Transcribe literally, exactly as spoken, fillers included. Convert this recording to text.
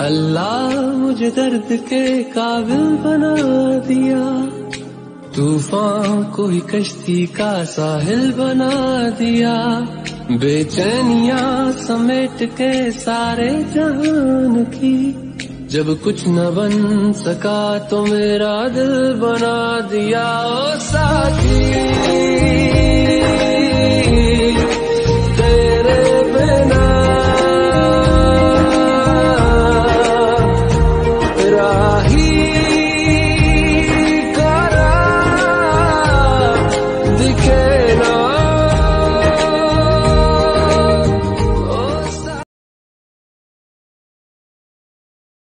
अल्लाह मुझे दर्द के काबिल बना दिया, तूफान को ही कश्ती का साहिल बना दिया। बेचैनियां समेट के सारे जहान की, जब कुछ न बन सका तो मेरा दिल बना दिया। ओ साथी